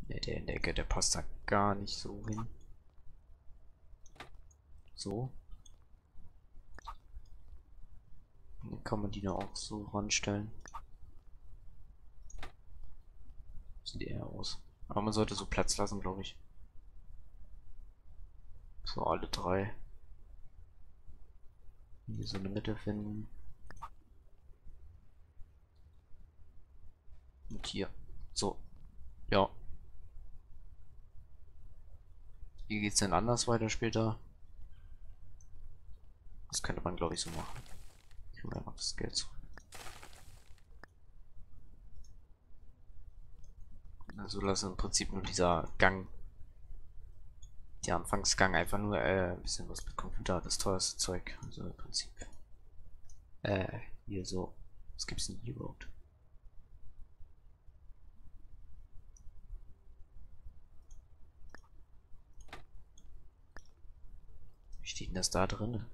Ne, der in der Ecke, der passt da gar nicht so hin. So. Dann kann man die da auch so ranstellen. Sieht eher aus. Aber man sollte so Platz lassen, glaube ich. So alle drei. Hier so eine Mitte finden. Und hier. So. Ja. Wie geht's denn anders weiter später? Das könnte man, glaube ich, so machen. Ich hole einfach das Geld zurück. Also lasse im Prinzip nur dieser Gang, der Anfangsgang, einfach nur ein bisschen was mit Computer, das teuerste Zeug. Also im Prinzip. Hier so. Was gibt's denn hier überhaupt? Wie steht denn das da drin?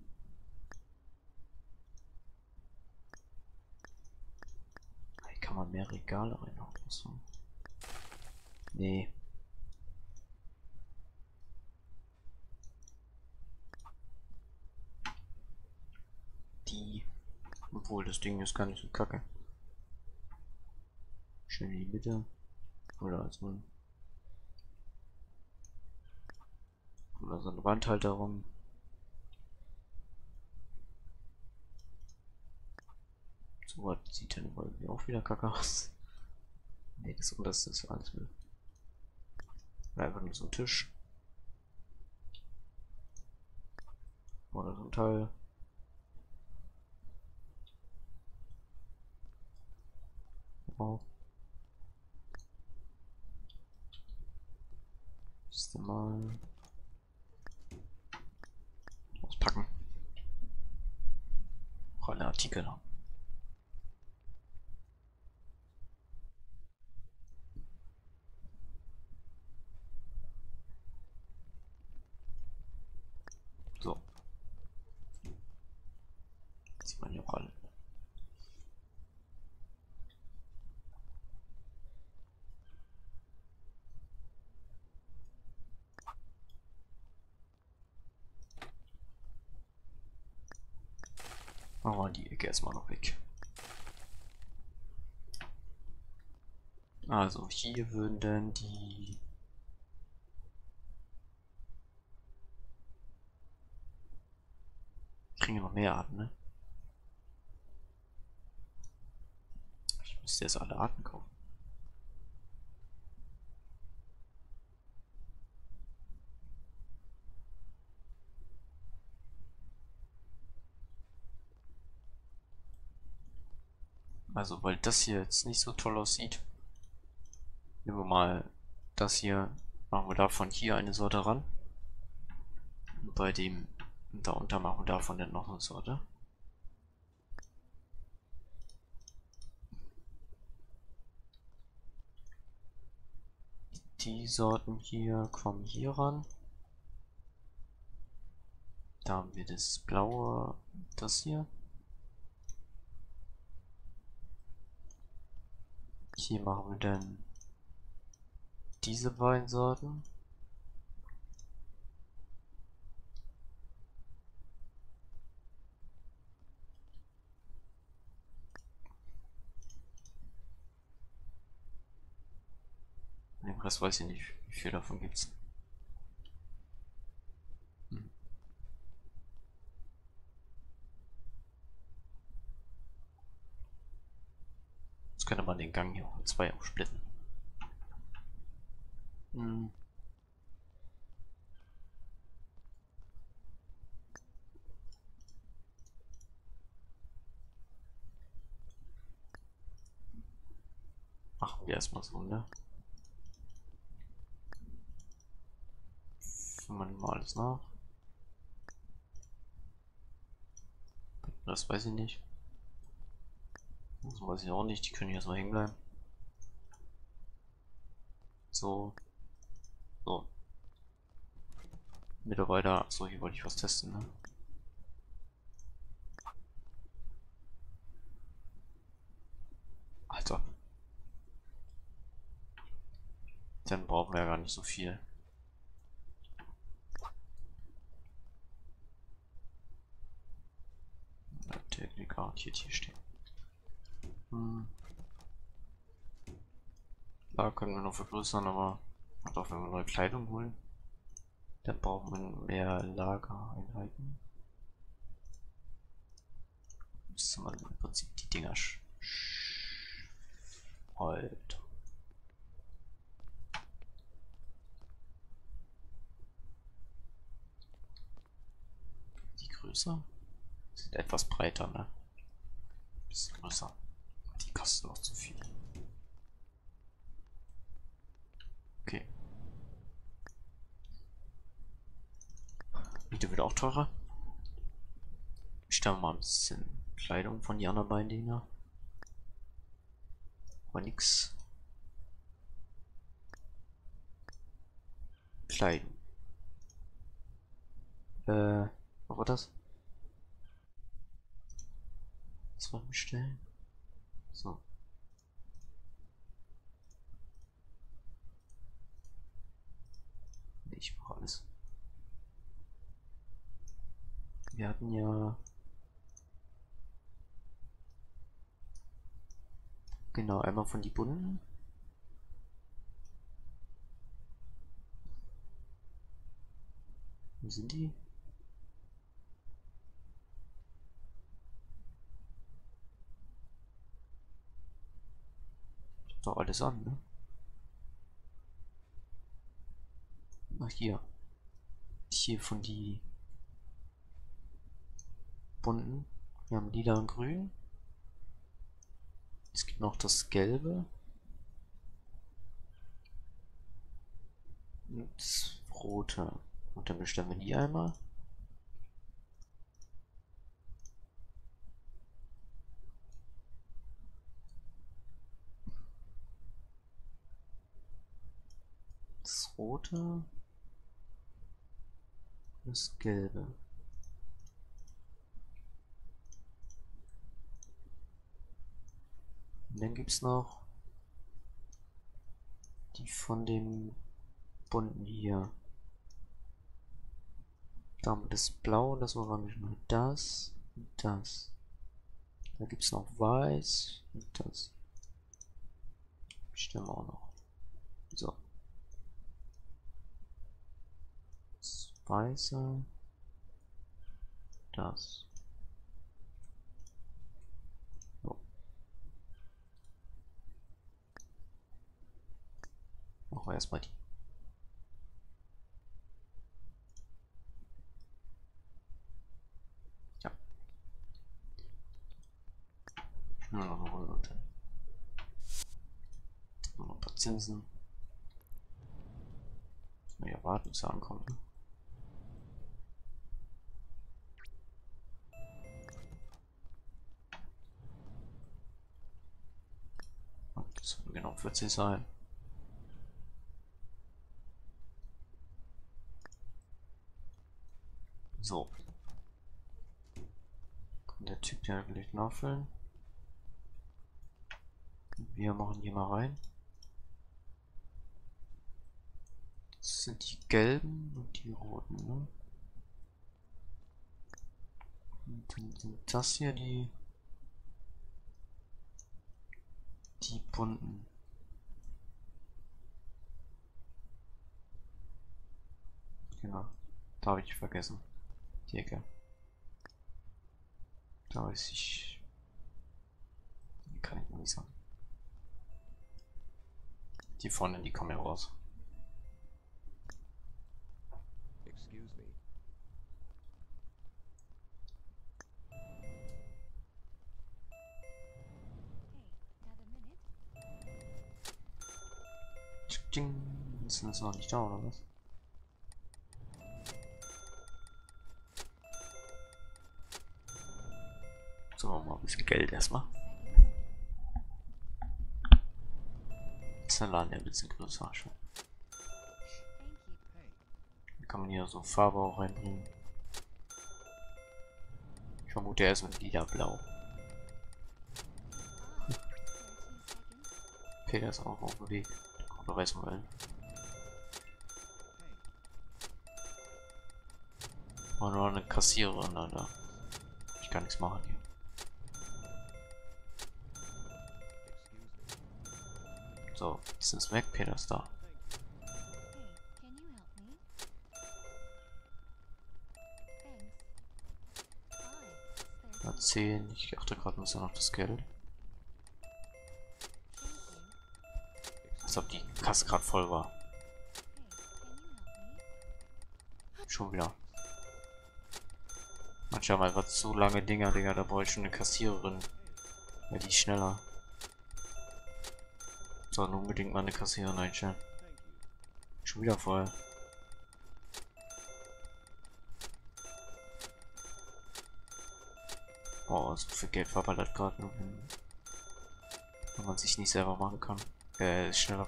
Hier kann man mehr Regale reinhauen. So. Nee. Die. Obwohl, das Ding ist gar nicht so kacke. Schön in die Mitte. Oder so, oder so eine Wandhalterung. So was sieht dann irgendwie auch wieder kacke aus. Nee, das unterste ist alles Müll. Einfach nur so ein Tisch. Oder so ein Teil. Wow. Müsste mal auspacken. Auch alle Artikel noch. So. Sieht man hier auch alle. Machen wir die Ecke erstmal noch weg. Also hier würden dann die kriegen ja noch mehr Arten, ne? Ich müsste jetzt alle Arten kaufen. Also weil das hier jetzt nicht so toll aussieht. Nehmen wir mal das hier. Machen wir davon hier eine Sorte ran. Und bei dem darunter machen wir davon dann noch eine Sorte. Die Sorten hier kommen hier ran. Da haben wir das blaue, das hier. Hier machen wir dann diese beiden Sorten. Den Rest weiß ich nicht, wie viel davon gibt's. Hm. Jetzt könnte man den Gang hier auch in zwei aufsplitten. Hm. Machen wir erstmal so, ne? Füllen mal alles nach. Das weiß ich nicht. Das weiß ich auch nicht, die können hier erstmal hängen bleiben. So. So. Mitarbeiter. Achso, hier wollte ich was testen, ne? Alter. Dann brauchen wir ja gar nicht so viel. Der garantiert hier stehen. Da können wir noch vergrößern, aber auch wenn wir neue Kleidung holen, dann brauchen wir mehr Lagereinheiten. Müsste man im Prinzip die Dinger Alter. Die größer? Sind etwas breiter, ne? Bisschen größer. Die kosten noch zu viel. Okay. Miete wird auch teurer. Ich stelle mal ein bisschen Kleidung von die anderen beiden Dinger. Aber nix. Kleidung. Was war das? Was wollen wir bestellen? So. Nee, ich mache alles. Wir hatten ja... Genau, einmal von die bunten. Wo sind die? Doch alles an, ne? Ach, hier. Hier von die bunten. Wir haben lila und grün. Es gibt noch das gelbe. Und das rote. Und dann bestellen wir die einmal. Das rote. Das gelbe. Und dann gibt es noch die von dem bunten hier. Da haben wir das Blau, das Orange, das und das. Da gibt es noch Weiß und das. Bestimmen wir auch noch. So. Das Weiße. Das. So. Machen wir erstmal die. Ja. Nur noch eine Runde und dann noch ein paar Zinsen. Müssen wir ja warten, bis er ankommt. Ne? Das wird genau 40 sein. So. Kann der Typ ja gleich nachfüllen. Wir machen hier mal rein. Das sind die gelben und die roten, ne? Und dann sind das hier die bunten. Genau. Da habe ich vergessen. Die Ecke. Da weiß ich. Die kann ich noch nicht sagen. Die vorne, die kommen ja raus. Excuse me. Sind sie noch nicht da, oder was? So, machen wir mal ein bisschen Geld erstmal. Ist der Laden ja ein bisschen größer schon. Hier kann man hier so Farbe auch reinbringen. Ich vermute, er ist mit lila-blau. Okay, der ist auch auf dem Weg. Da kommt doch erstmal hin. War nur eine Kassiererin, Alter. Ich kann nichts machen hier. So, jetzt ist weg, Peter ist da. Na, 10, ich achte gerade ein bisschen auf das Geld. Als ob die Kasse gerade voll war. Schon wieder. Manchmal haben einfach zu lange Dinger, Digga, da brauche ich schon eine Kassiererin. Ja, die ist schneller. So, unbedingt mal eine Kassiererin einstellen. Schon wieder voll. Oh, so viel Geld verballert gerade, wenn man sich nicht selber machen kann. Ist schneller.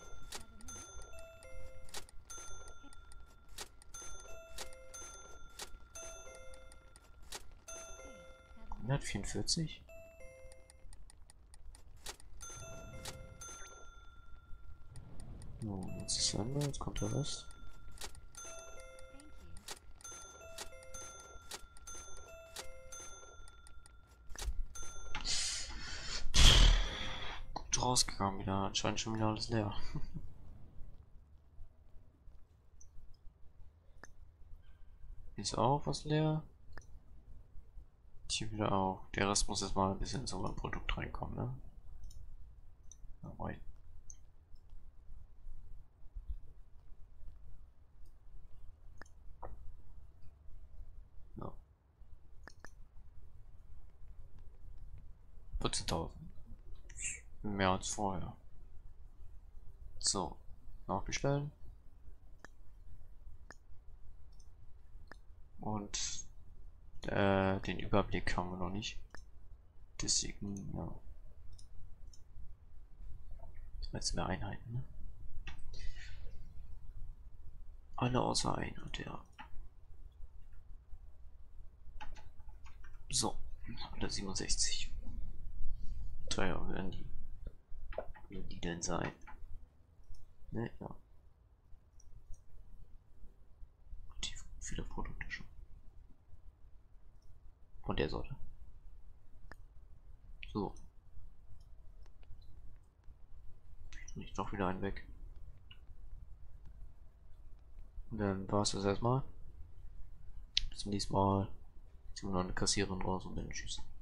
$144? So, jetzt ist Ende, jetzt kommt der Rest. Gut rausgegangen wieder, anscheinend schon wieder alles leer. Ist auch was leer. Hier wieder auch. Der Rest muss jetzt mal ein bisschen in so ein Produkt reinkommen, ne? Ja. 14.000. Mehr als vorher. So. Nachbestellen. Und den Überblick haben wir noch nicht. Deswegen, ja. Das sind jetzt mehr Einheiten, ne? Alle außer einer, der. So. 167. Teuer werden die denn sein? Ne, ja. Relativ viele Produkte schon. Von der Sorte. So. Nicht noch wieder einen weg. Und dann war es das erstmal. Bis zum nächsten Mal. Ziehen wir noch eine Kassiererin raus und dann tschüss.